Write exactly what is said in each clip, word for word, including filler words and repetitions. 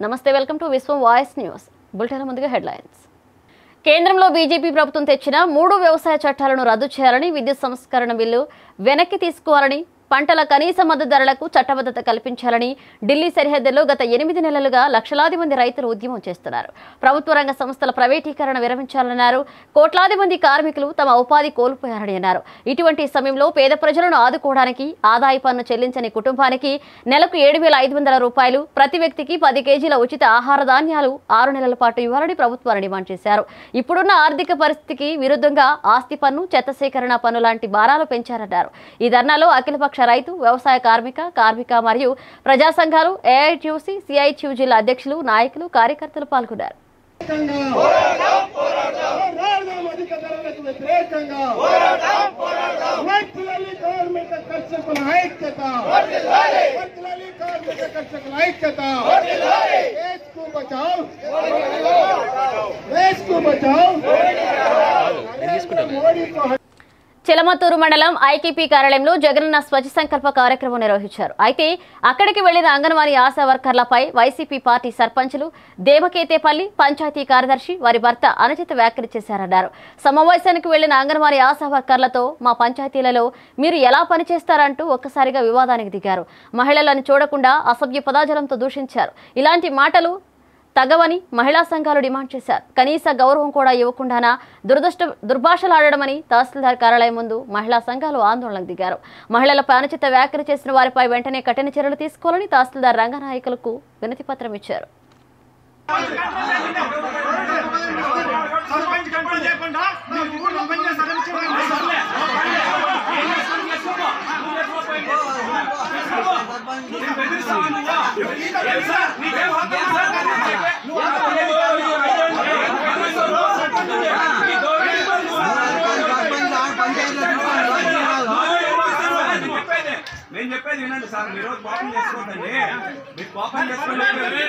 నమస్తే, welcome to Vishwam voice news. Bulletin ముందుగా headlines. కేంద్రంలో బీజేపీ ప్రభుత్వం తెచ్చిన మూడు వ్యవసాయ చట్టాలను రద్దు చేయాలని, విద్యుత్ సంస్కరణ బిల్లు వెనక్కి తీసుకోవాలని, పంటల కనీస మద్దతు ధరలకు చట్టబద్ధత కల్పించాలని ఢిల్లీ సరిహద్దుల్లో గత ఎనిమిది నెలలుగా లక్షలాది మంది రైతులు ఉద్యమం చేస్తున్నారు. ప్రభుత్వ రంగ సంస్థల ప్రైవేటీకరణ విరమించాలన్నారు. కోట్లాది మంది కార్మికులు తమ ఉపాధి కోల్పోయారని అన్నారు. ఇటువంటి సమయంలో పేద ప్రజలను ఆదుకోవడానికి ఆదాయ పన్ను చెల్లించని కుటుంబానికి నెలకు ఏడు వేల ఐదు వందల రూపాయలు, ప్రతి వ్యక్తికి పది కేజీల ఉచిత ఆహార ధాన్యాలు ఆరు నెలల పాటు ఇవ్వాలని ప్రభుత్వాన్ని డిమాండ్ చేశారు. ఇప్పుడున్న ఆర్థిక పరిస్థితికి విరుద్ధంగా ఆస్తి పన్ను, చెత్త సేకరణ పన్ను లాంటి భారాలు పెంచారన్నారు. ఈ ధర్నాలో అఖిలపక్ష రైతు, వ్యవసాయ కార్మిక కార్మిక మరియు ప్రజా సంఘాలు, ఏఐటియుసి, సిఐటియు జిల్లా అధ్యక్షులు, నాయకులు, కార్యకర్తలు పాల్గొన్నారు. చిలమతూరు మండలం ఐకేపీ కార్యాలయంలో జగనన్న స్వచ్ఛ సంకల్ప కార్యక్రమం నిర్వహించారు. అయితే అక్కడికి వెళ్లిన అంగన్వాడీ ఆశా వర్కర్లపై వైసీపీ పార్టీ సర్పంచులు దేవకేతేపల్లి పంచాయతీ కార్యదర్శి వారి భర్త అనుచిత వ్యాఖ్యలు చేశారన్నారు. సమావేశానికి వెళ్లిన అంగన్వాడీ ఆశా వర్కర్లతో మా పంచాయతీలలో మీరు ఎలా పనిచేస్తారంటూ ఒక్కసారిగా వివాదానికి దిగారు. మహిళలను చూడకుండా అసభ్య పదజాలంతో దూషించారు. ఇలాంటి మాటలు తగవని మహిళా సంఘాలు డిమాండ్ చేశారు. కనీస గౌరవం కూడా ఇవ్వకుండానా దురదృష్ట దుర్భాషలాడమని తహసీల్దార్ కార్యాలయం ముందు మహిళా సంఘాలు ఆందోళనకు దిగారు. మహిళలపై అనుచిత వ్యాఖ్యలు చేసిన వారిపై వెంటనే కఠిన చర్యలు తీసుకోవాలని తహసీల్దార్ రంగనాయకులకు వినతి పత్రం ఇచ్చారు. నేను చెప్పేది వినండి సార్, మీరు కోపం చేసుకోకండి. మీరు కోపం చేసుకోండి.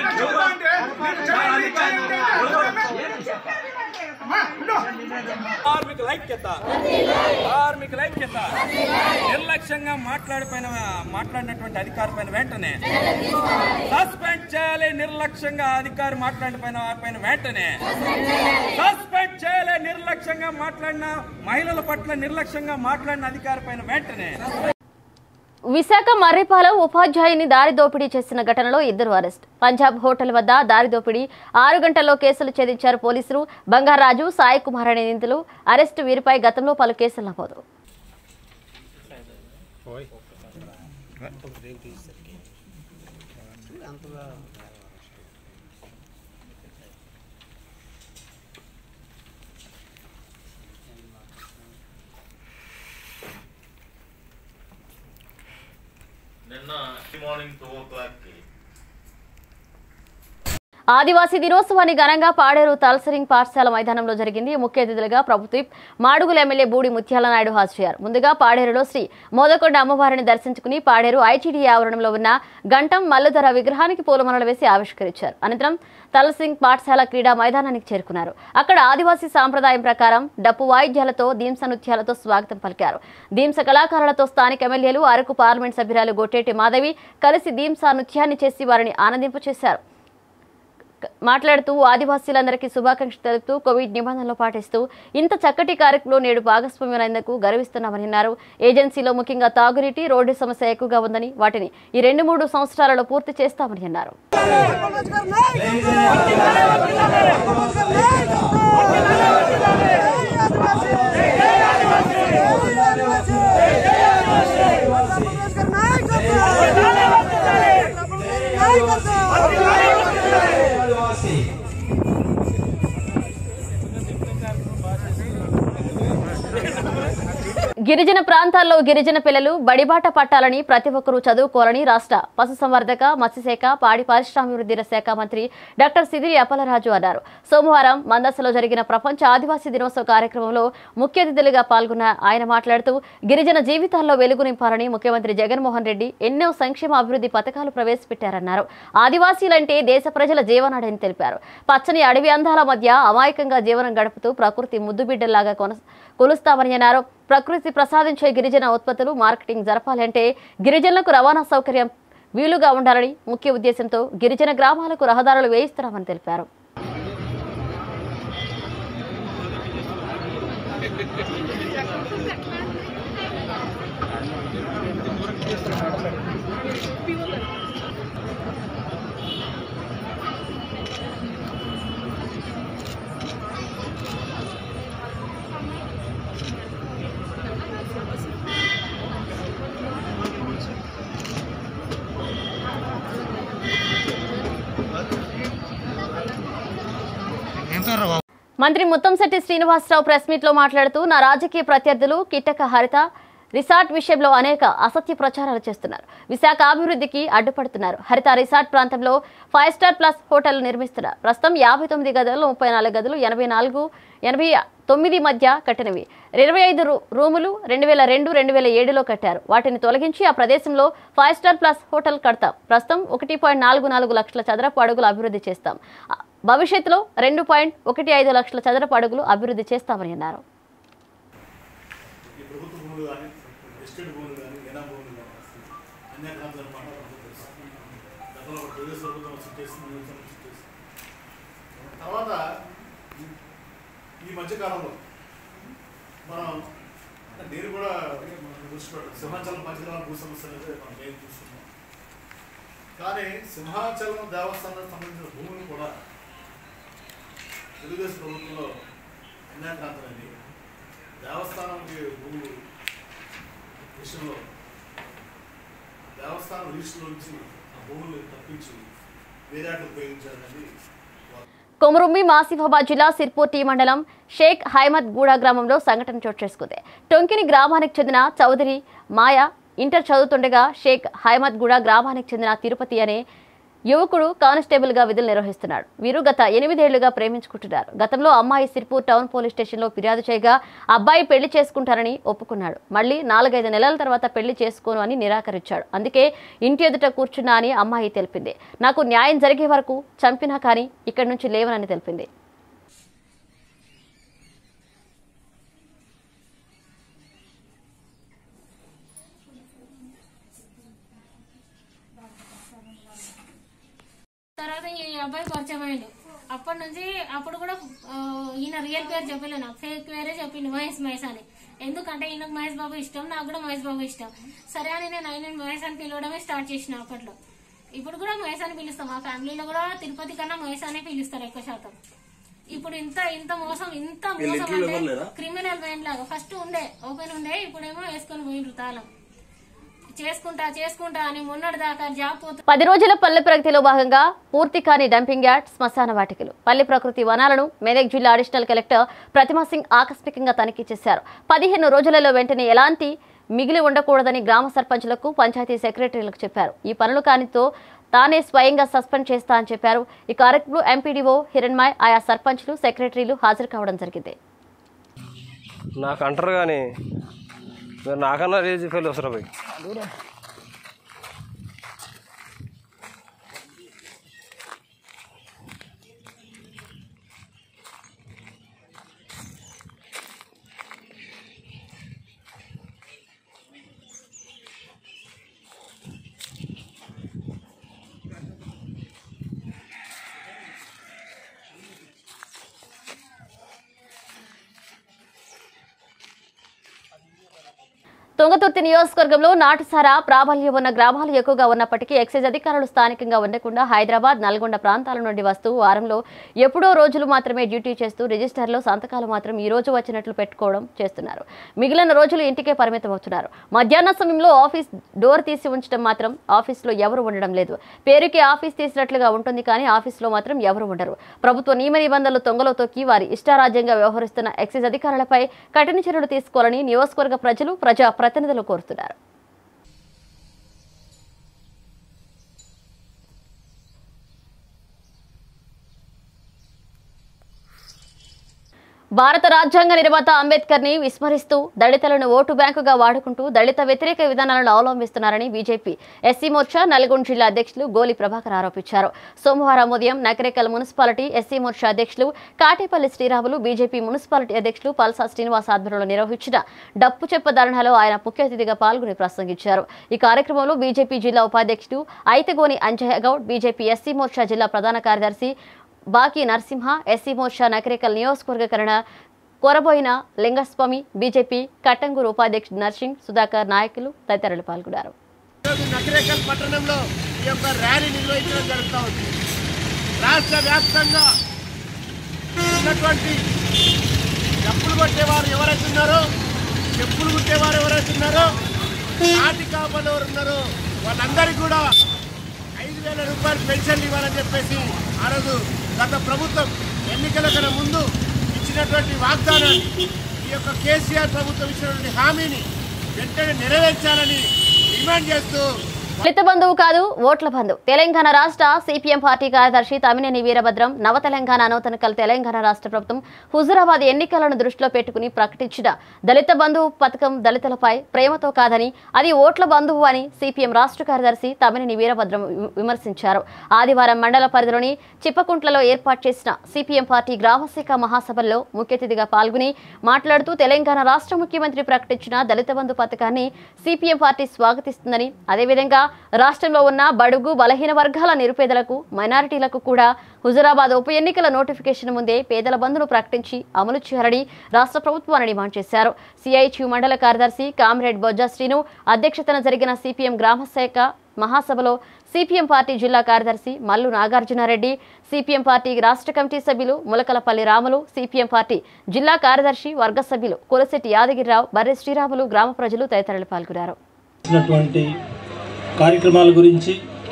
కార్మికుల ఐక్యత, కార్మికుల ఐక్యత. నిర్లక్ష్యంగా మాట్లాడిపోయిన మాట్లాడినటువంటి అధికారి పైన వెంటనే సస్పెండ్ చేయాలి. నిర్లక్ష్యంగా అధికారి మాట్లాడిపోయిన పైన వెంటనే సస్పెండ్ చేయాలి. నిర్లక్ష్యంగా మాట్లాడిన మహిళల పట్ల నిర్లక్ష్యంగా మాట్లాడిన అధికారి పైన వెంటనే. విశాఖ మర్రిపాలెం ఉపాధ్యాయుని దారి దోపిడీ చేసిన ఘటనలో ఇద్దరు అరెస్ట్. పంజాబ్ హోటల్ వద్ద దారి దోపిడీ ఆరు గంటల్లో కేసులు ఛేదించారు పోలీసులు. బంగారాజు, సాయి కుమార్ అనే నిందితులు అరెస్టు. వీరిపై గతంలో పలు కేసులు నమోదు. ఆదివాసీ దినోత్సవాన్ని ఘనంగా పాడేరు తాల్సరింగ్ పాఠశాల మైదానంలో జరిగింది. ముఖ్య అతిథులుగా ప్రభుత్వ మాడుగుల ఎమ్మెల్యే బూడి ముత్యాల నాయుడు హాజరయ్యారు. ముందుగా పాడేరులో శ్రీ మోదకొండ అమ్మవారిని దర్శించుకుని పాడేరు ఐటీడీ ఆవరణంలో ఉన్న గంటం మల్లుధర విగ్రహానికి పూలమాలలు వేసి ఆవిష్కరించారు. అనంతరం తాల్సరింగ్ పాఠశాల క్రీడా మైదానానికి చేరుకున్నారు. అక్కడ ఆదివాసీ సాంప్రదాయం ప్రకారం డప్పు వాయిద్యాలతో, దీంస నృత్యాలతో స్వాగతం పలికారు. దీంస కళాకారులతో స్థానిక ఎమ్మెల్యేలు, అరకు పార్లమెంట్ సభ్యురాలు గొట్టేటి మాధవి కలిసి దీంస నృత్యాన్ని చేసి వారిని ఆనందింపచేశారు. మాట్లాడుతూ ఆదివాసీలందరికీ శుభాకాంక్షలు తెలుపుతూ కోవిడ్ నిబంధనలు పాటిస్తూ ఇంత చక్కటి కార్యక్రమంలో నేడు భాగస్వామ్యమైనందుకు గర్విస్తున్నామని అన్నారు. ఏజెన్సీలో ముఖ్యంగా తాగునీటి, రోడ్డు సమస్య ఎక్కువగా ఉందని వాటిని ఈ రెండు మూడు సంవత్సరాలలో పూర్తి చేస్తామని అన్నారు. గిరిజన ప్రాంతాల్లో గిరిజన పిల్లలు బడిబాట పట్టాలని, ప్రతి ఒక్కరూ చదువుకోవాలని రాష్ట్ర పశుసంవర్ధక, మత్స్యశాఖ, పాడి పారిశ్రామికాభివృద్ధి శాఖ మంత్రి డాక్టర్ సిదిరి అప్పలరాజు అన్నారు. సోమవారం మందసలో జరిగిన ప్రపంచ ఆదివాసీ దినోత్సవ కార్యక్రమంలో ముఖ్య అతిథులుగా పాల్గొన్న ఆయన మాట్లాడుతూ గిరిజన జీవితాల్లో వెలుగు నింపాలని ముఖ్యమంత్రి జగన్మోహన్ రెడ్డి ఎన్నో సంక్షేమ అభివృద్ధి పథకాలు ప్రవేశపెట్టారన్నారు. ఆదివాసీలంటే దేశ ప్రజల జీవనాడని తెలిపారు. పచ్చని అడవి అందాల మధ్య అమాయకంగా జీవనం గడుపుతూ ప్రకృతి ముద్దుబిడ్డల్లాగా కొన కొలుస్తామని అన్నారు. ప్రకృతి ప్రసాదించే గిరిజన ఉత్పత్తులు మార్కెటింగ్ జరపాలంటే గిరిజనులకు రవాణా సౌకర్యం వీలుగా ఉండాలని ముఖ్య ఉద్దేశంతో గిరిజన గ్రామాలకు రహదారులు వేయిస్తున్నామని తెలిపారు. మంత్రి ముత్తంశెట్టి శ్రీనివాసరావు ప్రెస్ మీట్ లో మాట్లాడుతూ నా రాజకీయ ప్రత్యర్థులు కిట్టక హరిత రిసార్ట్ విషయంలో అనేక అసత్య ప్రచారాలు చేస్తున్నారు. విశాఖ అభివృద్ధికి అడ్డుపడుతున్నారు. హరిత రిసార్ట్ ప్రాంతంలో ఫైవ్ స్టార్ ప్లస్ హోటల్ నిర్మిస్తున్నారు. ప్రస్తుతం యాభై తొమ్మిది గదులు ముప్పై నాలుగు గదులు ఎనభై నాలుగు ఎనభై తొమ్మిది మధ్య కట్టినవి. ఇరవై ఐదు రూములు రెండు వేల రెండు రెండు వేల ఏడులో కట్టారు. వాటిని తొలగించి ఆ ప్రదేశంలో ఫైవ్ స్టార్ ప్లస్ హోటల్ కడతాం. ప్రస్తుతం ఒకటి పాయింట్ నాలుగు నాలుగు లక్షల చదరపు అడుగులు అభివృద్ధి చేస్తాం. భవిష్యత్తులో రెండు పాయింట్ ఒకటి ఐదు లక్షల చదరపు అడుగులు అభివృద్ధి చేస్తామని అన్నారు. తర్వాత ఈ మధ్యకాలంలో మనం నేను కూడా దృష్టి పెట్టాం. సింహాచలం పంచగ్రామ భూ సమస్య అనేది మనం ఏం చూస్తున్నాం. కానీ సింహాచలం దేవస్థానానికి సంబంధించిన భూములు కూడా తెలుగుదేశం ప్రభుత్వంలో అన్యాక్రాంతమైంది. దేవస్థానానికి భూములు విషయంలో దేవస్థానం రిజిస్టర్ నుంచి ఆ భూములు తప్పించి వేరే ఉపయోగించాలనేది. కొమురుమ్మి మాసిఫాబాద్ జిల్లా సిర్పూర్ టీ మండలం షేక్ హైమద్ గూడ గ్రామంలో సంఘటన చోటు చేసుకుంది. టొంకిని గ్రామానికి చెందిన చౌదరి మాయా ఇంటర్ చదువుతుండగా షేక్ హైమద్ గూడ గ్రామానికి చెందిన తిరుపతి అనే యువకుడు కానిస్టేబుల్ గా విధులు నిర్వహిస్తున్నాడు. వీరు గత ఎనిమిదేళ్లుగా ప్రేమించుకుంటున్నారు. గతంలో అమ్మాయి సిర్పూర్ టౌన్ పోలీస్ స్టేషన్లో ఫిర్యాదు చేయగా అబ్బాయి పెళ్లి చేసుకుంటారని ఒప్పుకున్నాడు. మళ్లీ నాలుగైదు నెలల తర్వాత పెళ్లి చేసుకోను అని నిరాకరించాడు. అందుకే ఇంటి ఎదుట కూర్చున్నా అని అమ్మాయి తెలిపింది. నాకు న్యాయం జరిగే వరకు చంపినా కానీ ఇక్కడి నుంచి లేవనని తెలిపింది. తర్వాత ఈ అబ్బాయి పరిచయం అయ్యిండు. అప్పటి నుంచి అప్పుడు కూడా ఈయన రియల్ పేరు చెప్పలే, నాకు ఫేక్ పేరే చెప్పిండు మహేష్ మహేష్ అని. ఎందుకంటే ఈయనకు మహేష్ బాబు ఇష్టం, నాకు కూడా మహేష్ బాబు ఇష్టం. సరే అని నేను ఆయన మహేష్ అని పిలవడమే స్టార్ట్ చేసిన అప్పట్లో. ఇప్పుడు కూడా మహేష్ అని పిలుస్తాం. మా ఫ్యామిలీలో కూడా తిరుపతి కన్నా మహేష్ అనే పిలుస్తారు ఎక్కువ శాతం. ఇప్పుడు ఇంత ఇంత మోసం ఇంత మోసం అంటే క్రిమినల్ మైండ్ లాగా ఫస్ట్ ఉండే ఓపెన్ ఉండే, ఇప్పుడేమో వేసుకొని పోయిండ్రు తాళం. చేసుకుంటా చేసుకుంటా అని మొన్నటి దాకా జాబ్ పోతే పది రోజుల పల్లె ప్రగతిలో భాగంగా పూర్తి కాని డంపింగ్ యార్డ్, శ్మశాన వాటికలు, పల్లె ప్రకృతి వనాలను మెదక్ జిల్లా అడిషనల్ కలెక్టర్ ప్రతిమా సింగ్ ఆకస్మికంగా తనిఖీ చేశారు. పదిహేను రోజులలో వెంటనే ఎలాంటి మిగిలి ఉండకూడదని గ్రామ సర్పంచులకు, పంచాయతీ సెక్రటరీలకు చెప్పారు. ఈ పనులు కానితో తానే స్వయంగా సస్పెండ్ చేస్తా అని చెప్పారు. ఈ కార్యక్రమంలో ఎంపీడీఓ హిరణ్మయ్, ఆయా సర్పంచ్లు, సెక్రటరీలు హాజరు కావడం జరిగింది. నాకు అంటారు కానీ నాకన్నా రేజ్ ఫెయిల్ వస్తారు పోయి తుంగతుర్తి నియోజకవర్గంలో నాటుసారా ప్రాబల్యం ఉన్న గ్రామాలు ఎక్కువగా ఉన్నప్పటికీ ఎక్సైజ్ అధికారులు స్థానికంగా ఉండకుండా హైదరాబాద్, నల్గొండ ప్రాంతాల నుండి వస్తూ వారంలో ఎప్పుడో రోజులు మాత్రమే డ్యూటీ చేస్తూ రిజిస్టర్లో సంతకాలు మాత్రం ఈ రోజు వచ్చినట్లు పెట్టుకోవడం చేస్తున్నారు. మిగిలిన రోజులు ఇంటికే పరిమితం అవుతున్నారు. మధ్యాహ్న సమయంలో ఆఫీస్ డోర్ తీసి ఉంచడం మాత్రం ఆఫీస్లో ఎవరు ఉండడం లేదు. పేరుకి ఆఫీస్ తీసినట్లుగా ఉంటుంది కానీ ఆఫీస్లో మాత్రం ఎవరు ఉండరు. ప్రభుత్వ నియమ నిబంధనలు తొంగలో తొక్కి వారి ఇష్టారాజ్యంగా వ్యవహరిస్తున్న ఎక్సైజ్ అధికారులపై కఠిన చర్యలు తీసుకోవాలని నియోజకవర్గ ప్రజలు, ప్రజా ప్రతినిధులు కోరుతున్నారు. భారత రాజ్యాంగ నిర్మాత అంబేద్కర్ ని విస్మరిస్తూ దళితులను ఓటు బ్యాంకుగా వాడుకుంటూ దళిత వ్యతిరేక విధానాలను అవలంబిస్తున్నారని బీజేపీ ఎస్సీ మోర్చా నల్గొండ జిల్లా అధ్యక్షులు గోలి ప్రభాకర్ ఆరోపించారు. సోమవారం ఉదయం నకరేకల్ మున్సిపాలిటీ ఎస్సీ మోర్చా అధ్యక్షులు కాటేపల్లి శ్రీరాములు, బీజేపీ మున్సిపాలిటీ అధ్యక్షులు పల్సా శ్రీనివాస్ ఆధ్వర్యంలో నిర్వహించిన డప్పు చెప్ప ధర్నాలో ఆయన ముఖ్య అతిథిగా పాల్గొని ప్రసంగించారు. ఈ కార్యక్రమంలో బీజేపీ జిల్లా ఉపాధ్యక్షుడు ఐతగోని అంజయ్య గౌడ్, బీజేపీ ఎస్సీ మోర్చా జిల్లా ప్రధాన కార్యదర్శి బాకీ నరసింహ, ఎస్సీ మోర్చా నకరేకల్ నియోజకవర్గకరణ కొరబోయిన లింగస్వామి, బీజేపీ కట్టంగూరు ఉపాధ్యక్షుడు నర్సింగ్ సుధాకర్ నాయకులు తదితరులు పాల్గొన్నారు. నకరేకల్ పట్టణంలో ఈ యొక్క ర్యాలీ నిర్వహించడం జరుగుతూ ఉంది. రాష్ట్ర వ్యాప్తంగా ఉన్నటువంటి చెప్పులు కొట్టేవారు ఎవరైతే ఉన్నారో, చెప్పులు కుట్టేవారు ఎవరైతే ఉన్నారో, నాటి కాపలు ఎవరు ఉన్నారో వాళ్ళందరికీ కూడా ఐదు వేల రూపాయలు పెన్షన్లు ఇవ్వాలని చెప్పేసి ఆ రోజు గత ప్రభుత్వం ఎన్నికల కన్నా ముందు ఇచ్చినటువంటి వాగ్దానాన్ని, ఈ యొక్క కేసీఆర్ ప్రభుత్వం ఇచ్చినటువంటి హామీని వెంటనే నెరవేర్చాలని డిమాండ్ చేస్తూ దళిత బంధువు కాదు ఓట్ల బంధువు. తెలంగాణ రాష్ట్ర సిపిఎం పార్టీ కార్యదర్శి తమ్మినేని వీరభద్రం నవ తెలంగాణ నూతనకల్ తెలంగాణ రాష్ట్ర ప్రభుత్వం హుజురాబాద్ ఎన్నికలను దృష్టిలో పెట్టుకుని ప్రకటించిన దళిత బంధువు పథకం దళితులపై ప్రేమతో కాదని అది ఓట్ల బంధువు అని సిపిఎం రాష్ట్ర కార్యదర్శి తమ్మినేని వీరభద్రం విమర్శించారు. ఆదివారం మండల పరిధిలోని చిప్పకుంట్లలో ఏర్పాటు చేసిన సిపిఎం పార్టీ గ్రామశాఖ మహాసభల్లో ముఖ్య అతిథిగా పాల్గొని మాట్లాడుతూ తెలంగాణ రాష్ట్ర ముఖ్యమంత్రి ప్రకటించిన దళిత బంధు పథకాన్ని సిపిఎం పార్టీ స్వాగతిస్తుందని, అదేవిధంగా రాష్ట్రంలో ఉన్న బడుగు బలహీన వర్గాల నిరుపేదలకు, మైనారిటీలకు కూడా హుజురాబాద్ ఉప ఎన్నికల నోటిఫికేషన్ ముందే పేదల బంధును ప్రకటించి అమలు చేయాలని రాష్ట్ర ప్రభుత్వాన్ని డిమాండ్ చేశారు. సిఐటియు మండల కార్యదర్శి కామ్రేడ్ బొజ్జా శ్రీను అధ్యక్షతన జరిగిన సిపిఎం గ్రామశాఖ మహాసభలో సిపిఎం పార్టీ జిల్లా కార్యదర్శి మల్లు నాగార్జునారెడ్డి, సిపిఎం పార్టీ రాష్ట్ర కమిటీ సభ్యులు ములకలపల్లి రాములు, సిపిఎం పార్టీ జిల్లా కార్యదర్శి వర్గ సభ్యులు కులశెట్టి యాదగిరిరావు, బర్రె శ్రీరాములు, గ్రామ ప్రజలు తదితరులు పాల్గొన్నారు. కార్యక్రమాల గురించి,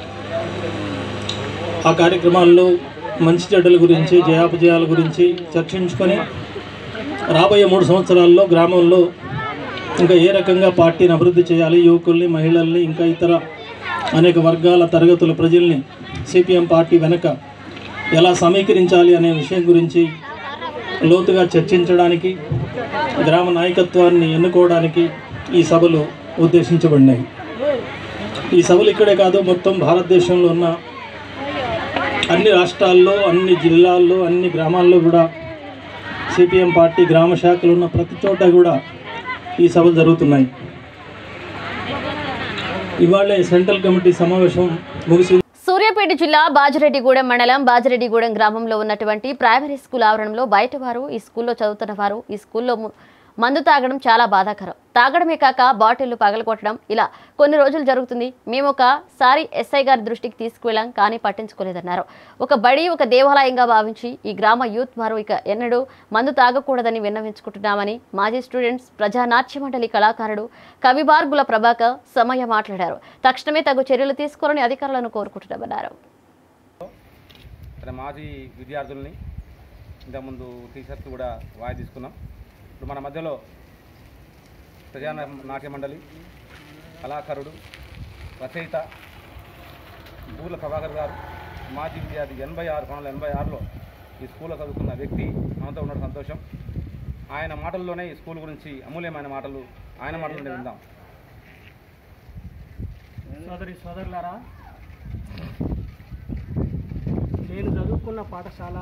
ఆ కార్యక్రమాల్లో మంచి చెడ్డల గురించి, జయాపజయాల గురించి చర్చించుకొని రాబోయే మూడు సంవత్సరాల్లో గ్రామంలో ఇంకా ఏ రకంగా పార్టీని అభివృద్ధి చేయాలి, యువకుల్ని, మహిళల్ని, ఇంకా ఇతర అనేక వర్గాల తరగతుల ప్రజల్ని సిపిఎం పార్టీ వెనక ఎలా సమీకరించాలి అనే విషయం గురించి లోతుగా చర్చించడానికి, గ్రామ నాయకత్వాన్ని ఎన్నుకోవడానికి ఈ సభలు ఉద్దేశించబడినాయి. ఈ సభలు ఇక్కడే కాదు, మొత్తం భారతదేశంలో ఉన్న అన్ని రాష్ట్రాల్లో, అన్ని జిల్లాల్లో, అన్ని గ్రామాల్లో కూడా సిపిఎం పార్టీ గ్రామ శాఖలు ఉన్న ప్రతి చోట కూడా ఈ సభలు జరుగుతున్నాయి. ఇవాళ సెంట్రల్ కమిటీ సమావేశం ముగిసింది. సూర్యాపేట జిల్లా బాజిరెడ్డిగూడెం మండలం బాజిరెడ్డిగూడెం గ్రామంలో ఉన్నటువంటి ప్రైమరీ స్కూల్ ఆవరణలో బయటవారు, ఈ స్కూల్లో చదువుతున్న వారు ఈ స్కూల్లో మందు తాగడం చాలా బాధాకరం. తాగడమే కాక బాటిళ్లు పగలగొట్టడం ఇలా కొన్ని రోజులు జరుగుతుంది. మేము ఒకసారి ఎస్ఐ గారి దృష్టికి తీసుకువెళ్ళాం, కానీ పట్టించుకోలేదన్నారు. ఒక బడి ఒక దేవాలయంగా భావించి ఈ గ్రామ యూత్ వారు ఇక ఎన్నడూ మందు తాగకూడదని విన్నవించుకుంటున్నామని మాజీ స్టూడెంట్స్ ప్రజానాట్య మండలి కళాకారుడు కవిబార్గుల ప్రభాకర్ సమయ మాట్లాడారు. తక్షణమే తగు చర్యలు తీసుకోవాలని అధికారులను కోరుకుంటున్నామన్నారు. మాజీ విద్యార్థుల్ని ఇంతకుముందు టీషర్ట్స్ కూడా వాయి తీసుకున్నాం. ఇప్పుడు మన మధ్యలో ప్రజా నాట్య మండలి కళాకారుడు రచయిత బూర్ల ప్రభాకర్ గారు, మాజీ విద్యార్థి, ఎనభై ఆరు పంతొమ్మిది ఎనభై ఆరులో ఈ స్కూల్లో చదువుకున్న వ్యక్తి మనతో ఉన్న సంతోషం. ఆయన మాటల్లోనే ఈ స్కూల్ గురించి అమూల్యమైన మాటలు ఆయన మాటలు విందాం. సోదరి సోదరులారా, నేను చదువుకున్న పాఠశాల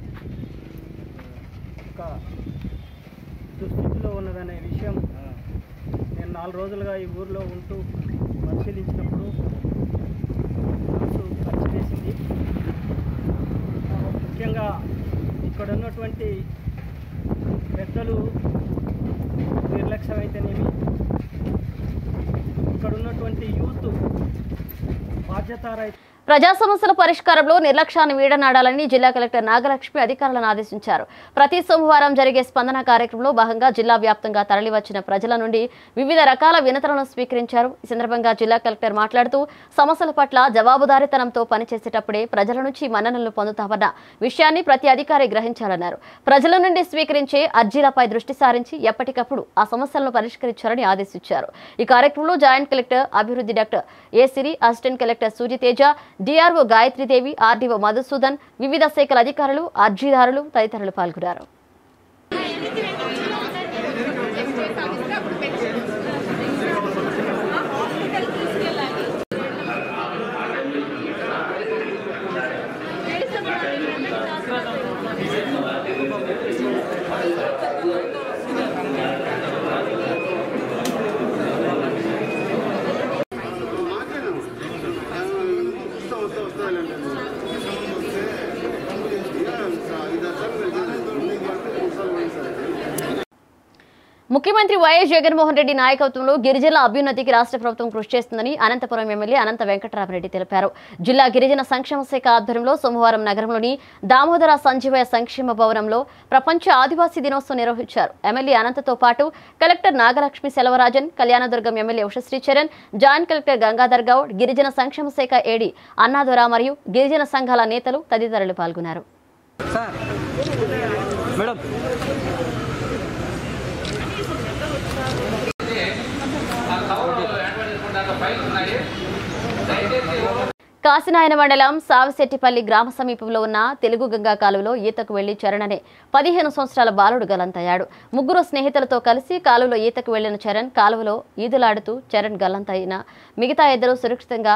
ఒక దుస్థితిలో ఉన్నదనే విషయం నేను నాలుగు రోజులుగా ఈ ఊరిలో ఉంటూ పరిశీలించినప్పుడు మనసు ఖర్చుచేసింది. ముఖ్యంగా ఇక్కడ ఉన్నటువంటి పెద్దలు నిర్లక్ష్యమైతేనేమి, ఇక్కడ ఉన్నటువంటి యూత్ బాధ్యతారహిత ప్రజా సమస్యల పరిష్కారంలో నిర్లక్ష్యాన్ని వీడనాడాలని జిల్లా కలెక్టర్ నాగలక్ష్మి అధికారులను ఆదేశించారు. ప్రతి సోమవారం జరిగే స్పందన కార్యక్రమంలో భాగంగా జిల్లా వ్యాప్తంగా తరలివచ్చిన ప్రజల నుండి వివిధ రకాల వినతులను స్వీకరించారు. ఈ సందర్భంగా జిల్లా కలెక్టర్ మాట్లాడుతూ సమస్యల పట్ల జవాబుదారీతనంతో పనిచేసేటప్పుడే ప్రజల నుంచి మన్ననలు పొందుతామన్న విషయాన్ని ప్రతి అధికారి గ్రహించాలన్నారు. ప్రజల నుండి స్వీకరించే అర్జీలపై దృష్టి సారించి ఎప్పటికప్పుడు ఆ సమస్యలను పరిష్కరించాలని ఆదేశించారు. ఈ కార్యక్రమంలో జాయింట్ కలెక్టర్ అభివృద్ధి doctor A Siri, assistant collector Suryateja, DRO Gayatridevi, RDO Madhusudan, వివిధ శాఖల అధికారులు, అర్జీదారులు తదితరులు పాల్గొన్నారు. ముఖ్యమంత్రి వైఎస్ జగన్మోహన్ రెడ్డి నాయకత్వంలో గిరిజనుల అభ్యున్నతికి రాష్ట్ర ప్రభుత్వం కృషి చేస్తుందని అనంతపురం ఎమ్మెల్యే అనంత వెంకటరామరెడ్డి తెలిపారు. జిల్లా గిరిజన సంక్షేమ శాఖ ఆధ్వర్యంలో సోమవారం నగరంలోని దామోదర సంజీవయ్య సంక్షేమ భవనంలో ప్రపంచ ఆదివాసీ దినోత్సవం నిర్వహించారు. ఎమ్మెల్యే అనంతతో పాటు collector Nagalakshmi Selvarajan, Kalyandurgam MLA Ushashri Charan, joint collector Gangadhar Goud, గిరిజన సంక్షేమ శాఖ ఏడీ అన్నాదొర మరియు గిరిజన సంఘాల నేతలు తదితరులు పాల్గొన్నారు. కాసినాయన మండలం సావిశెట్టిపల్లి గ్రామ సమీపంలో ఉన్న తెలుగు గంగా కాలువలో ఈతకు వెళ్లి చరణ్ అనే పదిహేను సంవత్సరాల బాలుడు గల్లంతయ్యాడు. ముగ్గురు స్నేహితులతో కలిసి కాలువలో ఈతకు వెళ్లిన చరణ్ కాలువలో ఈదులాడుతూ చరణ్ గల్లంతైన మిగతా ఇద్దరు సురక్షితంగా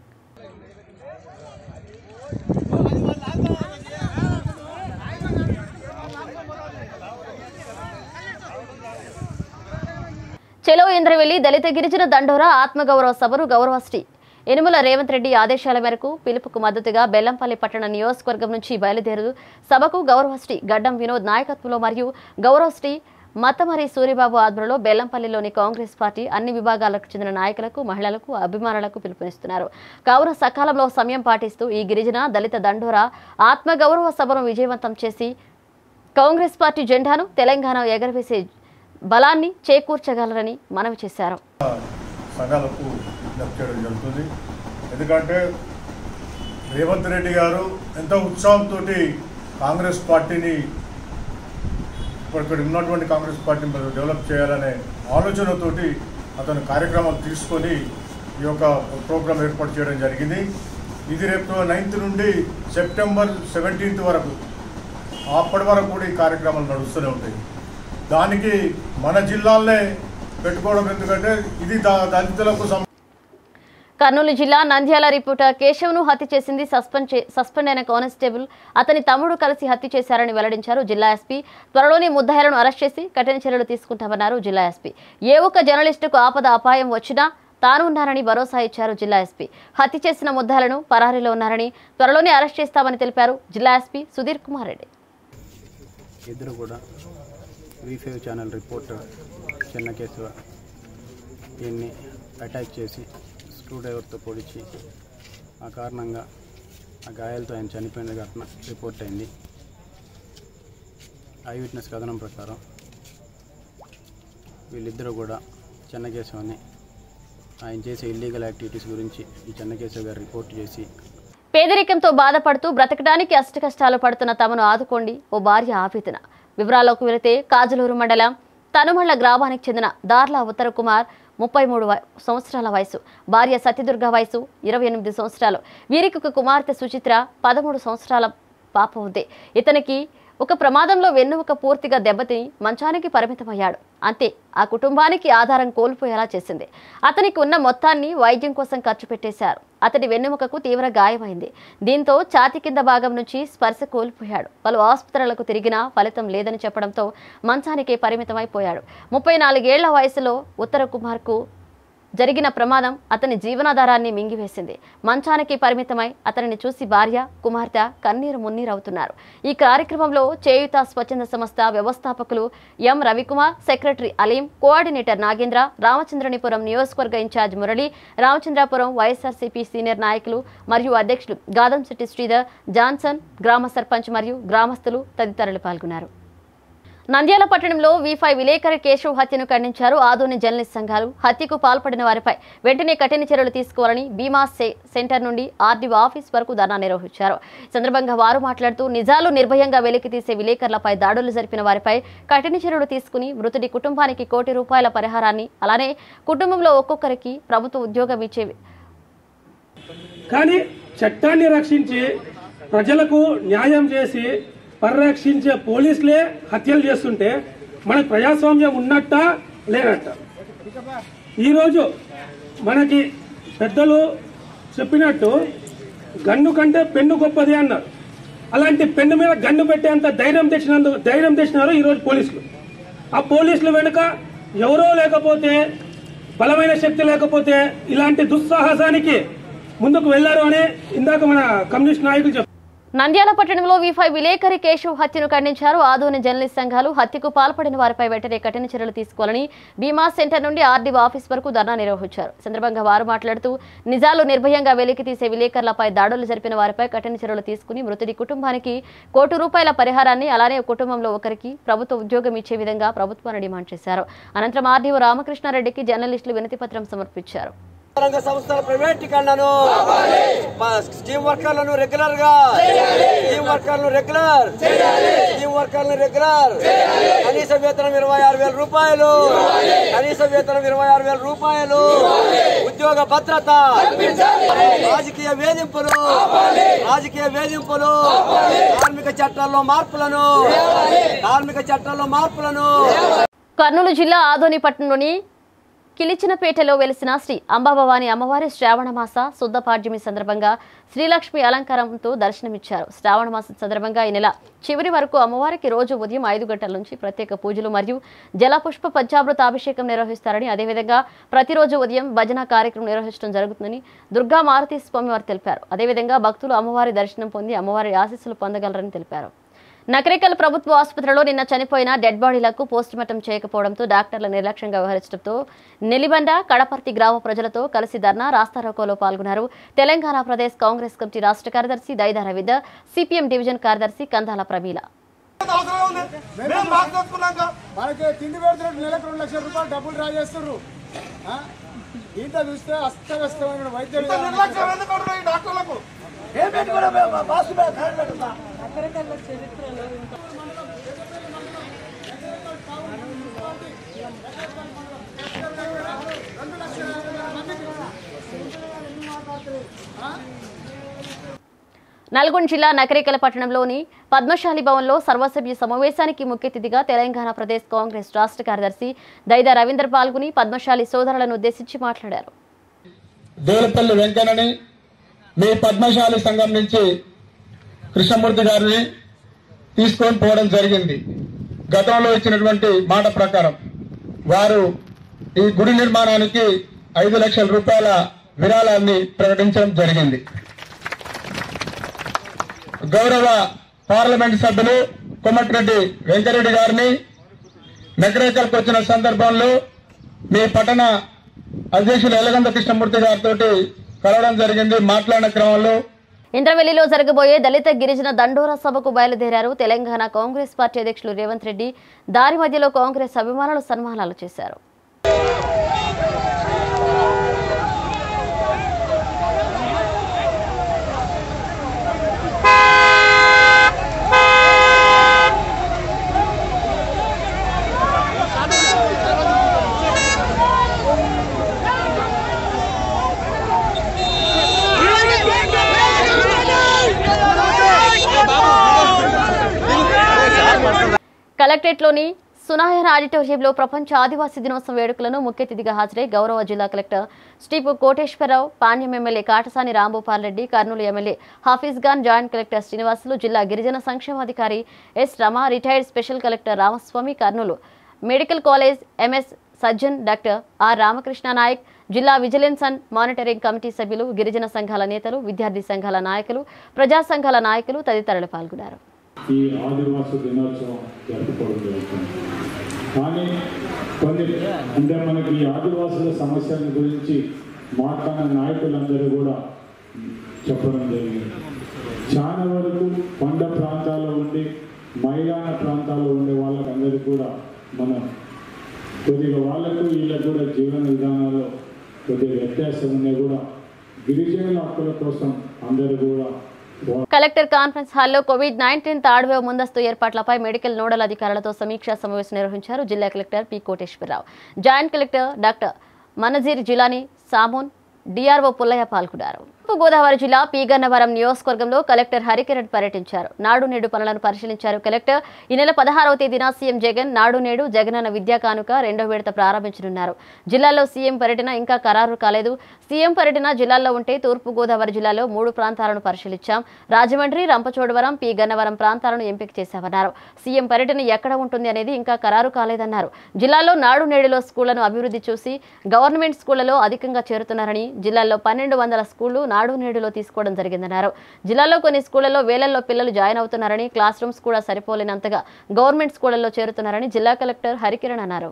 చెలో ఇంద్రవెల్లి దళిత గిరిజన దండోరా ఆత్మగౌరవ సభను గౌరవశ్రీ యనుమల రేవంత్ రెడ్డి ఆదేశాల మేరకు పిలుపుకు మద్దతుగా బెల్లంపల్లి పట్టణ నియోజకవర్గం నుంచి బయలుదేరు సభకు గౌరవశ్రీ గడ్డం వినోద్ నాయకత్వంలో మరియు గౌరవశ్రీ మత్తమరి సూరిబాబు ఆధ్వర్యంలో బెల్లంపల్లిలోని కాంగ్రెస్ పార్టీ అన్ని విభాగాలకు చెందిన నాయకులకు, మహిళలకు, అభిమానులకు పిలుపునిస్తున్నారు. కావున సకాలంలో సమయం పాటిస్తూ ఈ గిరిజన దళిత దండోరా ఆత్మగౌరవ సభను విజయవంతం చేసి కాంగ్రెస్ పార్టీ జెండాను తెలంగాణ ఎగరవేసే బలాన్ని చేకూర్చగలరని మనవి చేశారు. సంఘాలకు చేయడం జరుగుతుంది. ఎందుకంటే రేవంత్ రెడ్డి గారు ఎంతో ఉత్సాహంతో కాంగ్రెస్ పార్టీని ఇక్కడ ఉన్నటువంటి కాంగ్రెస్ పార్టీని డెవలప్ చేయాలనే ఆలోచనతోటి అతను కార్యక్రమాలు తీసుకొని ఈ యొక్క ప్రోగ్రాం ఏర్పాటు చేయడం జరిగింది. ఇది రేపు నైన్త్ నుండి సెప్టెంబర్ సెవెంటీన్త్ వరకు అప్పటి వరకు కూడా ఈ కార్యక్రమాలు నడుస్తూనే ఉంటాయి. దానికి మన జిల్లాలనే పెట్టుకోవడం ఎందుకంటే ఇది దళితులకు. కర్నూలు జిల్లా నంద్యాల రిపోర్టర్ కేశవ్ను హత్య చేసింది సస్పెండ్ సస్పెండ్ అయిన కానిస్టేబుల్ అతని తమ్ముడు కలిసి హత్య చేశారని వెల్లడించారు జిల్లా ఎస్పీ. త్వరలోనే ముద్దాయిలను అరెస్ట్ చేసి కఠిన చర్యలు తీసుకుంటామన్నారు జిల్లా ఎస్పీ. ఏ ఒక్క జర్నలిస్టుకు ఆపద అపాయం వచ్చినా తాను ఉన్నారని భరోసా ఇచ్చారు జిల్లా ఎస్పీ. హత్య చేసిన ముద్దాయిలను పరారీలో ఉన్నారని త్వరలోనే అరెస్ట్ చేస్తామని తెలిపారు జిల్లా ఎస్పీ సుధీర్ కుమార్ రెడ్డి. ఇద్దరు కూడా V five channel reporter Chennakesava దీన్ని అటాక్ చేసి స్క్రూ డ్రైవర్తో పొడిచి ఆ కారణంగా ఆ గాయాలతో ఆయన చనిపోయిన ఘటన రిపోర్ట్ అయింది. ఐ విట్నెస్ కథనం ప్రకారం వీళ్ళిద్దరూ కూడా చెన్నకేశవని ఆయన చేసే ఇల్లీగల్ యాక్టివిటీస్ గురించి ఈ చెన్నకేశవ గారు రిపోర్ట్ చేసి పేదరికంతో బాధపడుతూ బ్రతకడానికి అష్టకష్టాలు పడుతున్న తమను ఆదుకోండి ఓ భార్య ఆవేదన. వివరాల్లోకి వెళితే కాజలూరు మండలం తనుమళ్ల గ్రామానికి చెందిన దార్ల ఉత్తర కుమార్ ముప్పై మూడు సంవత్సరాల వయసు, భార్య సత్యదుర్గ వయసు ఇరవై ఎనిమిది సంవత్సరాలు. వీరికి ఒక కుమార్తె సుచిత్ర పదమూడు సంవత్సరాల పాప ఉంది. ఇతనికి ఒక ప్రమాదంలో వెన్నుముక పూర్తిగా దెబ్బతిని మంచానికి పరిమితమయ్యాడు. అంతే ఆ కుటుంబానికి ఆధారం కోల్పోయేలా చేసింది. అతనికి ఉన్న మొత్తాన్ని వైద్యం కోసం ఖర్చు పెట్టేశారు. అతడి వెన్నుముకకు తీవ్ర గాయమైంది. దీంతో ఛాతీ కింద భాగం నుంచి స్పర్శ కోల్పోయాడు. పలు ఆసుపత్రులకు తిరిగినా ఫలితం లేదని చెప్పడంతో మంచానికే పరిమితమైపోయాడు. ముప్పై నాలుగేళ్ల వయసులో ఉత్తర కుమార్కు జరిగిన ప్రమాదం అతని జీవనాధారాన్ని మింగివేసింది. మంచానికి పరిమితమై అతనిని చూసి భార్య, కుమార్తె కన్నీరు మున్నీరవుతున్నారు. ఈ కార్యక్రమంలో చేయుత స్వచ్ఛంద సంస్థ వ్యవస్థాపకులు M Ravikumar, secretary Aleem, coordinator Nagendra, Ramachandranipuram నియోజకవర్గ in-charge Murali, Ramachandrapuram YSRCP senior నాయకులు మరియు అధ్యక్షులు గాదంశెట్టి శ్రీధర్, జాన్సన్, గ్రామ సర్పంచ్ మరియు గ్రామస్తులు తదితరులు పాల్గొన్నారు. నంద్యాల పట్టణంలో వి ఫైవ్ విలేకరి కేశవ్ హత్యను ఖండించారు ఆదోని జర్నలిస్ట్ సంఘాలు. హత్యకు పాల్పడిన వారిపై వెంటనే కఠిన చర్యలు తీసుకోవాలని బీమా సెంటర్ నుండి ఆర్డీఓ ఆఫీస్ వరకు ధర్నా నిర్వహించారు. సందర్భంగా వారు మాట్లాడుతూ నిజాలు నిర్భయంగా వెలికి తీసే విలేకరులపై దాడులు జరిపిన వారిపై కఠిన చర్యలు తీసుకుని మృతుడి కుటుంబానికి కోటి రూపాయల పరిహారాన్ని, అలానే కుటుంబంలో ఒక్కొక్కరికి ప్రభుత్వ ఉద్యోగం ఇచ్చే కానీ చట్టాన్ని రక్షించి ప్రజలకు న్యాయం చేసి పరిరక్షించే పోలీసులే హత్యలు చేస్తుంటే మనకు ప్రజాస్వామ్యం ఉన్నట్ట లేనట్ట. ఈరోజు మనకి పెద్దలు చెప్పినట్టు గన్ను కంటే పెన్ను గొప్పది అన్నారు. అలాంటి పెన్ను మీద గన్ను పెట్టేంత ధైర్యం తెచ్చినందుకు ధైర్యం తెచ్చినారు ఈరోజు పోలీసులు. ఆ పోలీసులు వెనుక ఎవరో లేకపోతే, బలమైన శక్తి లేకపోతే ఇలాంటి దుస్సాహసానికి ముందుకు వెళ్లారు అని ఇందాక మన కమ్యూనిస్ట్ నాయకులు చెప్పారు. నంద్యాల పట్టణంలో వీఫై విలేకరి కేశవ్ హత్యను ఖండించారు. ఆదోని జర్నలిస్ట్ సంఘాలు హత్యకు పాల్పడిన వారిపై వెంటనే కఠిన చర్యలు తీసుకోవాలని బీమా సెంటర్ నుండి ఆర్డీఓ ఆఫీస్ వరకు ధర్నా నిర్వహించారు. సందర్భంగా వారు మాట్లాడుతూ నిజాలు నిర్భయంగా వెలికి తీసే విలేకరులపై దాడులు జరిపిన వారిపై కఠిన చర్యలు తీసుకుని మృతుడి కుటుంబానికి కోటి రూపాయల పరిహారాన్ని అలానే కుటుంబంలో ఒకరికి ప్రభుత్వ ఉద్యోగం ఇచ్చే విధంగా ప్రభుత్వాన్ని డిమాండ్ చేశారు. అనంతరం ఆర్డీఓ రామకృష్ణారెడ్డికి జర్నలిస్టులు వినతి పత్రం సమర్పించారు. రంగ సంస్థల ప్రైవేటీకరణను స్కీమ్ వర్కర్లను రెగ్యులర్ గా స్కీమ్ వర్కర్లను రెగ్యులర్ స్కీమ్ వర్కర్లను రెగ్యులర్ కనీస వేతనం ఇరవై ఆరు వేల రూపాయలు కనీస వేతనం ఇరవై ఆరు వేల రూపాయలు ఉద్యోగ భద్రత రాజకీయ వేధింపులు రాజకీయ వేధింపులు కార్మిక చట్టాల్లో మార్పులను కార్మిక చట్టాల్లో మార్పులను కర్నూలు జిల్లా ఆదోని పట్టణంలోని కిలిచినపేటలో వెలిసిన శ్రీ అంబాభవాని అమ్మవారి శ్రావణ మాస శుద్ధ పాడ్యమి సందర్భంగా శ్రీలక్ష్మి అలంకారంతో దర్శనమిచ్చారు. శ్రావణ మాసం సందర్భంగా ఈ నెల చివరి వరకు అమ్మవారికి రోజు ఉదయం ఐదు గంటల నుంచి ప్రత్యేక పూజలు మరియు జలపుష్ప పంచామృత అభిషేకం నిర్వహిస్తారని, అదేవిధంగా ప్రతిరోజు ఉదయం భజన కార్యక్రమం నిర్వహించడం జరుగుతుందని దుర్గా మారుతి స్వామివారు తెలిపారు. అదేవిధంగా భక్తులు అమ్మవారి దర్శనం పొంది అమ్మవారి ఆశీస్సులు పొందగలరని తెలిపారు. నకరేకల్ ప్రభుత్వ ఆసుపత్రిలో నిన్న చనిపోయిన డెడ్ బాడీలకు పోస్టుమార్టం చేయకపోవడంతో డాక్టర్ల నిర్లక్ష్యంగా వ్యవహరించడంతో నెల్లిబండ కడపర్తి గ్రామ ప్రజలతో కలిసి ధర్నా రాస్తారోకోలో పాల్గొన్నారు. తెలంగాణ ప్రదేశ్ కాంగ్రెస్ కమిటీ రాష్ట్ర కార్యదర్శి దైదా రవీందర్, సిపిఎం డివిజన్ కార్యదర్శి కందాల ప్రమీల. నల్గొండ జిల్లా నకరేకల్ పట్టణంలోని పద్మశాలి భవన్లో సర్వసభ్య సమావేశానికి ముఖ్య అతిథిగా తెలంగాణ ప్రదేశ్ కాంగ్రెస్ రాష్ట్ర కార్యదర్శి దైదా రవీందర్ పాల్గొని పద్మశాలి సోదరులను ఉద్దేశించి మాట్లాడారు. దోలపల్లి వెంకన్నని మీ పద్మశాలి సంఘం నుంచి కృష్ణమూర్తి గారిని తీసుకొని పోవడం జరిగింది. గతంలో ఇచ్చినటువంటి మాట ప్రకారం వారు ఈ గుడి నిర్మాణానికి ఐదు లక్షల రూపాయల విరాళాన్ని ప్రకటించడం జరిగింది. గౌరవ పార్లమెంట్ సభ్యులు కొమటిరెడ్డి వెంకరెడ్డి గారిని నకరేకల్కి వచ్చిన సందర్భంలో మీ పట్టణ అధ్యక్షులు ఎలగంద కృష్ణమూర్తి గారితో కలవడం జరిగింది. మాట్లాడిన క్రమంలో ఇంద్రవెల్లిలో జరగబోయే దళిత గిరిజన దండోరా సభకు బయలుదేరారు. తెలంగాణ కాంగ్రెస్ పార్టీ అధ్యక్షులు రేవంత్ రెడ్డి దారి మధ్యలో కాంగ్రెస్ అభిమానులు సన్మానాలు చేశారు. కలెక్టరేట్లోని సునాయన ఆడిటోరియంలో ప్రపంచ ఆదివాసీ దినోత్సవ వేడుకలను ముఖ్య అతిథిగా హాజరై గౌరవ జిల్లా కలెక్టర్ స్టీపు Koteswara Rao, Panyam MLA Katasani Rambhupal Reddy, Kurnool MLA Hafeez Khan, joint collector Srinivasulu, జిల్లా గిరిజన సంక్షేమాధికారి S Rama, retired special collector Ramaswamy, Kurnool medical college MS Sajjan, doctor R Ramakrishna Naik, జిల్లా విజిలెన్స్ అండ్ మానిటరింగ్ కమిటీ సభ్యులు, గిరిజన సంఘాల నేతలు, విద్యార్థి సంఘాల నాయకులు, ప్రజా సంఘాల నాయకులు తదితరులు పాల్గొన్నారు. ఈ ఆదివాసీ దినోత్సవం జరుపుకోవడం జరుగుతుంది. కానీ కొన్ని అంటే మనకి ఈ ఆదివాసుల సమస్యల గురించి మాట్లాడిన నాయకులందరూ కూడా చెప్పడం జరిగింది. చాలా వరకు కొండ ప్రాంతాల్లో ఉండి మైదాన ప్రాంతాల్లో ఉండే వాళ్ళకందరికీ కూడా మనం కొద్దిగా వాళ్ళకు వీళ్ళకు కూడా జీవన విధానాల్లో కొద్దిగా వ్యత్యాసం ఉన్నాయి. కూడా గిరిజనుల హక్కుల కోసం అందరూ కూడా కలెక్టర్ కాన్ఫరెన్స్ హాల్లో కోవిడ్ నైన్టీన్ థర్డ్ వేవ్ ముందస్తు ఏర్పాట్లపై మెడికల్ నోడల్ అధికారులతో సమీక్షా సమావేశం నిర్వహించారు. జిల్లా collector P Koteswara Rao, joint collector doctor Manazir Jilani, Samoon, DRO Pullaiah పాల్గొన్నారు. తూర్పు గోదావరి జిల్లా పి గన్నవరం నియోజకవర్గంలో కలెక్టర్ హరికిరణ్ పర్యటించారు. నాడు నేడు పనులను పరిశీలించారు. కలెక్టర్ ఈ నెల పదహారవ తేదీన సీఎం జగన్ నాడు నేడు జగనన్న విద్యా కానుక రెండో విడత ప్రారంభించనున్నారు. జిల్లాలో సీఎం పర్యటన ఇంకా ఖరారు కాలేదు. సీఎం పర్యటన జిల్లాల్లో ఉంటే తూర్పు గోదావరి జిల్లాలో మూడు ప్రాంతాలను పరిశీలించాం. రాజమండ్రి, రంపచోడవరం, పి గన్నవరం ప్రాంతాలను ఎంపిక చేశామన్నారు. సీఎం పర్యటన ఎక్కడ ఉంటుంది అనేది ఇంకా ఖరారు కాలేదన్నారు. జిల్లాలో నాడు నేడులో స్కూళ్లను అభివృద్ధి చూసి గవర్నమెంట్ స్కూళ్లలో అధికంగా చేరుతున్నారని, జిల్లాలో పన్నెండు వందల స్కూళ్లు నాడు నేడులో తీసుకోవడం జరిగిందన్నారు. జిల్లాలో కొన్ని స్కూళ్లలో వేలల్లో పిల్లలు జాయిన్ అవుతున్నారని, క్లాస్ రూమ్స్ కూడా సరిపోలేనంతగా గవర్నమెంట్ స్కూళ్లలో చేరుతున్నారని జిల్లా కలెక్టర్ హరికిరణ్ అన్నారు.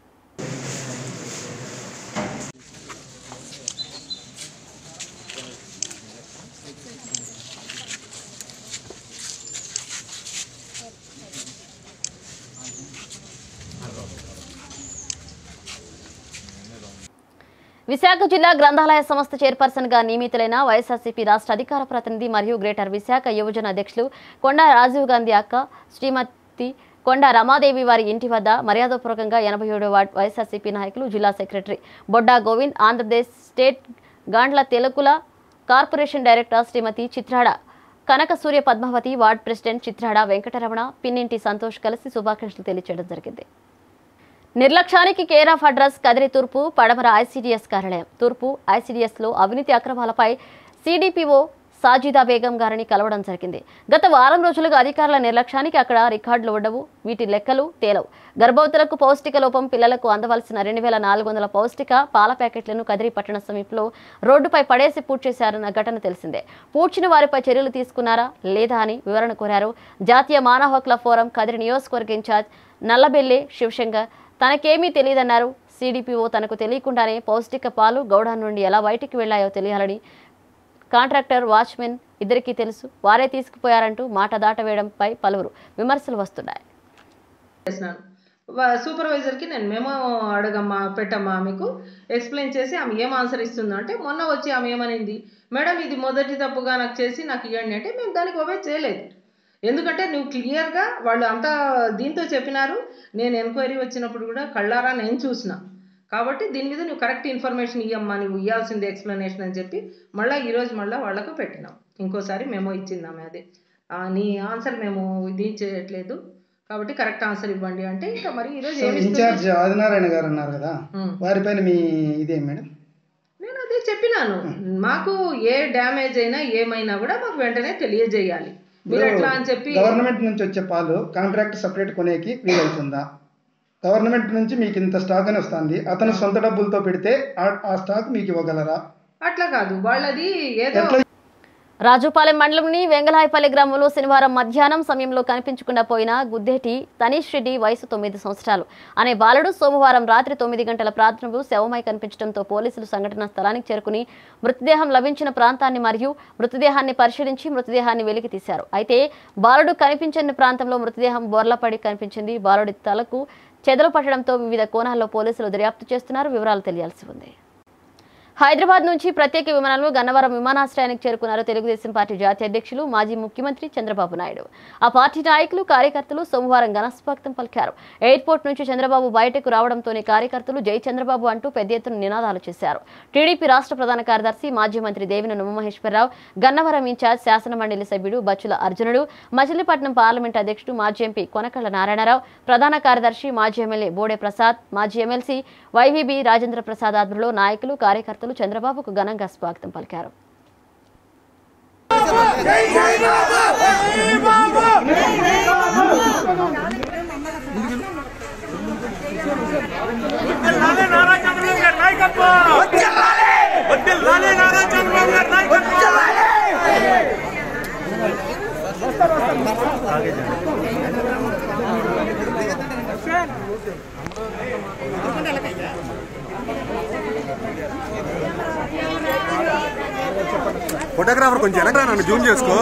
విశాఖ జిల్లా గ్రంథాలయ సంస్థ చైర్పర్సన్ గా నియమితులైన వైఎస్ఆర్సీపీ రాష్ట్ర అధికార ప్రతినిధి మరియు గ్రేటర్ విశాఖ యువజన అధ్యక్షులు కొండా రాజీవ్ గాంధీ అక్క శ్రీమతి కొండా రమాదేవి వారి ఇంటి వద్ద మర్యాదపూర్వకంగా ఎనభై ఏడో వార్డు వైఎస్ఆర్సీపీ నాయకులు, జిల్లా సెక్రటరీ బొడ్డా గోవింద్, ఆంధ్రప్రదేశ్ స్టేట్ గాండ్ల తెలుగుల corporation director Shrimati Chitrada Kanaka Surya Padmavati, ward president Chitrada Venkataramana, Pinninti Santosh కలిసి శుభాకాంక్షలు తెలియజేయడం జరిగింది. నిర్లక్ష్యానికి కేర్ ఆఫ్ అడ్రస్ కదిరి తూర్పు పడమర ఐసీడీఎస్ కార్యాలయం. తూర్పు ఐసీడీఎస్లో అవినీతి అక్రమాలపై సీడీపీఓ సాజిదా బేగం గారిని కలవడం జరిగింది. గత వారం రోజులుగా అధికారుల నిర్లక్ష్యానికి అక్కడ రికార్డులు ఉండవు, వీటి లెక్కలు తేలవు. గర్భవతులకు పౌష్టిక లోపం, పిల్లలకు అందవలసిన రెండు వేల నాలుగు వందల పౌష్టిక పాల ప్యాకెట్లను కదిరి పట్టణ సమీపంలో రోడ్డుపై పడేసి పూడ్చి చేశారన్న ఘటన తెలిసిందే. పూడ్చిన వారిపై చర్యలు తీసుకున్నారా లేదా అని వివరణ కోరారు. జాతీయ మానవ హక్కుల ఫోరం కదిరి నియోజకవర్గ ఇన్ఛార్జ్ నల్లబెల్లి శివశంకర్ తనకేమీ తెలియదన్నారు. సీడీపీఓ తనకు తెలియకుండానే పౌష్టిక పాలు గౌడాన్ నుండి ఎలా బయటికి వెళ్లాయో తెలియాలని, కాంట్రాక్టర్, వాచ్మెన్ ఇద్దరికీ తెలుసు, వారే తీసుకుపోయారంటూ మాట దాటవేయడంపై పలువురు విమర్శలు వస్తున్నాయి. సూపర్వైజర్కి నేను మేమో అడగమ్మా పెట్టమ్మా మీకు ఎక్స్ప్లెయిన్ చేసి ఆమె ఏం ఆన్సర్ ఇస్తుందో అంటే, మొన్న వచ్చి ఆమె ఏమనింది, మేడం ఇది మొదటి తప్పుగా నాకు చేసి నాకు ఇవ్వండి అంటే మేము దానికి ఒబే చేయలేదు. ఎందుకంటే నువ్వు క్లియర్గా వాళ్ళు అంతా దీంతో చెప్పినారు. నేను ఎంక్వైరీ వచ్చినప్పుడు కూడా కళ్ళారా నేను చూసిన, కాబట్టి దీని మీద నువ్వు కరెక్ట్ ఇన్ఫర్మేషన్ ఇవ్వమ్మా, నువ్వు ఇవ్వాల్సింది ఎక్స్ప్లెనేషన్ అని చెప్పి మళ్ళీ ఈరోజు మళ్ళీ వాళ్ళకు పెట్టినాం. ఇంకోసారి మేము ఇచ్చిందామే అదే నీ ఆన్సర్ మేము ఇది చేయట్లేదు కాబట్టి కరెక్ట్ ఆన్సర్ ఇవ్వండి అంటే, ఇంకా మరి ఈరోజు ఇన్ఛార్జ్ ఆదినారాయణ గారు అన్నారు కదా, వారిపైన మీ ఇదే మేడం? నేను అదే చెప్పినాను, మాకు ఏ డ్యామేజ్ అయినా ఏమైనా కూడా మాకు వెంటనే తెలియజేయాలి. మీరు ఎట్లా అని చెప్పి గవర్నమెంట్ నుంచి వచ్చే పాలు కాంట్రాక్ట్ సపరేట్ కొనేకి వీలవుతుందా? గవర్నమెంట్ నుంచి మీకు ఇంత స్టాక్ అని వస్తుంది, అతను సొంత డబ్బులతో పెడితే ఆ స్టాక్ మీకు ఇవ్వగలరా? అట్లా కాదు, వాళ్ళది ఏదో. రాజుపాలెం మండలంని వెంగళాయపల్లి గ్రామంలో శనివారం మధ్యాహ్నం సమయంలో కనిపించకుండా పోయిన గుద్దేటి తనీష్ రెడ్డి వయసు తొమ్మిది సంవత్సరాలు అనే బాలుడు సోమవారం రాత్రి తొమ్మిది గంటల ప్రాంతంలో శవమై కనిపించడంతో పోలీసులు సంఘటనా స్థలానికి చేరుకుని మృతదేహం లభించిన ప్రాంతాన్ని మరియు మృతదేహాన్ని పరిశీలించి మృతదేహాన్ని వెలికి తీశారు. అయితే బాలుడు కనిపించని ప్రాంతంలో మృతదేహం బోర్లపడి కనిపించింది. బాలుడి తలకు చెదలు పట్టడంతో వివిధ కోణాల్లో పోలీసులు దర్యాప్తు చేస్తున్నారు. వివరాలు తెలియాల్సి ఉంది. హైదరాబాద్ నుంచి ప్రత్యేక విమానాలు గన్నవరం విమానాశ్రయానికి చేరుకున్నారు తెలుగుదేశం పార్టీ జాతీయ అధ్యక్షులు, మాజీ ముఖ్యమంత్రి చంద్రబాబు నాయుడు. ఆ పార్టీ నాయకులు, కార్యకర్తలు సోమవారం ఘనస్వాగతం పలికారు. ఎయిర్పోర్ట్ నుంచి చంద్రబాబు బయటకు రావడంతోనే కార్యకర్తలు జై చంద్రబాబు అంటూ పెద్ద ఎత్తున నినాదాలు చేశారు. టీడీపీ రాష్ట్ర ప్రధాన కార్యదర్శి, మాజీ మంత్రి దేవినేని ఉమామహేశ్వరరావు, గన్నవరం ఇన్ఛార్జ్ శాసనమండలి సభ్యుడు బచ్చుల అర్జునుడు, మచిలీపట్నం పార్లమెంట్ అధ్యక్షుడు మాజీ ఎంపీ కొనకళ్ళ నారాయణరావు, ప్రధాన కార్యదర్శి మాజీ ఎమ్మెల్యే బోడే ప్రసాద్, మాజీ ఎమ్మెల్సీ వైవీబీ రాజేంద్ర ప్రసాద్ ఆధ్వర్యంలో నాయకులు, కార్యకర్తలు చంద్రబాబుకు ఘనంగా స్వాగతం పలికారు. ఫోటోగ్రాఫర్ కొంచెం వెనకరా, నన్ను జూమ్ చేసుకో.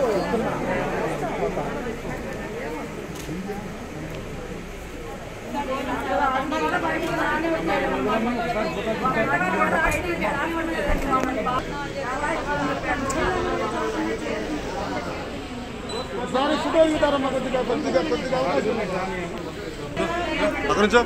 అక్కడ నుంచో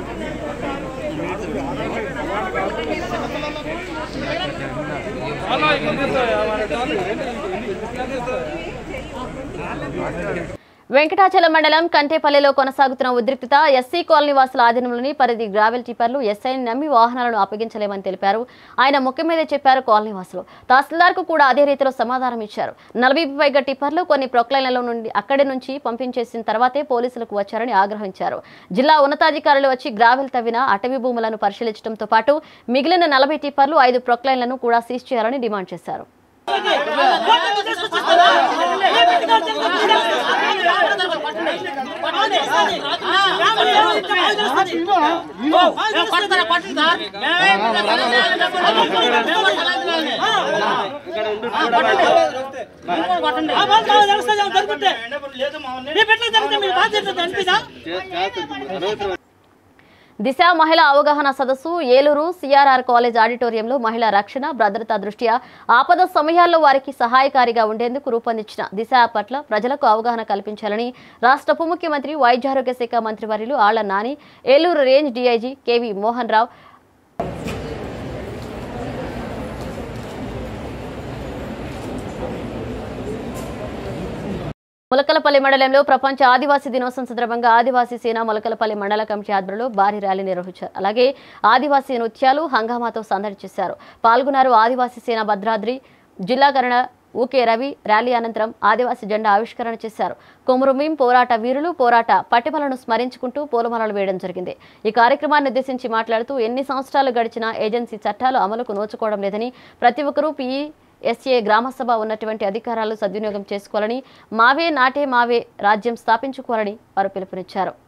వెంకటాచలం మండలం కంటేపల్లిలో కొనసాగుతున్న ఉద్రిక్తత. ఎస్సీ కాలనీ వాసుల ఆధీనంలోని పరిధి గ్రావెల్ టిప్పర్లు ఎస్ఐని నమ్మి వాహనాలను అప్పగించలేమని తెలిపారు. ఆయన ముఖ్యం మీదే చెప్పారు కాలనీ వాసులు. తహసీల్దార్కు కూడా అదే రీతిలో సమాధానం ఇచ్చారు. నలభై పైగా టిప్పర్లు కొన్ని ప్రొక్లైన్లలో నుండి అక్కడి నుంచి పంపించేసిన తర్వాతే పోలీసులకు వచ్చారని ఆగ్రహించారు. జిల్లా ఉన్నతాధికారులు వచ్చి గ్రావెల్ తవ్విన అటవీ భూములను పరిశీలించడంతో పాటు మిగిలిన నలభై టిప్పర్లు, ఐదు ప్రొక్లైన్లను కూడా సీజ్ చేయాలని డిమాండ్ చేశారు. దిశ మహిళా అవగాహన సదస్సు ఏలూరు సిఆర్ఆర్ కాలేజ్ ఆడిటోరియంలో మహిళా రక్షణ భద్రతా దృష్ట్యా ఆపద సమయాల్లో వారికి సహాయకారిగా ఉండేందుకు రూపొందించిన దిశ పట్ల ప్రజలకు అవగాహన కల్పించాలని రాష్ట్ర ఉప ముఖ్యమంత్రి వైద్యారోగ్య శాఖ మంత్రివర్యులు Alla Nani, Eluru range DIG KV Mohan Rao, Mulakalapalli మండలంలో ప్రపంచ ఆదివాసీ దినోత్సవం సందర్భంగా ఆదివాసీ సేన ములకలపల్లి మండల కమిటీ ఆధ్వర్యంలో భారీ ర్యాలీ నిర్వహించారు. అలాగే ఆదివాసీ నృత్యాలు హంగామాతో సందడి చేశారు. పాల్గొన్నారు ఆదివాసీ సేన భద్రాద్రి జిల్లా కరణ ఊకే రవి. ర్యాలీ అనంతరం ఆదివాసీ జెండా ఆవిష్కరణ చేశారు. కొమురుమీం పోరాట వీరులు పోరాట పటిమలను స్మరించుకుంటూ పూలమాలలు వేయడం జరిగింది. ఈ కార్యక్రమాన్ని ఉద్దేశించి మాట్లాడుతూ ఎన్ని సంవత్సరాలు గడిచినా ఏజెన్సీ చట్టాలు అమలుకు నోచుకోవడం లేదని, ప్రతి ఒక్కరూ పీఈ ఎస్ఏ గ్రామసభ ఉన్నటువంటి అధికారాలు సద్వినియోగం చేసుకోవాలని, మావే నాటే మావే రాజ్యం స్థాపించుకోవాలని వారు పిలుపునిచ్చారు.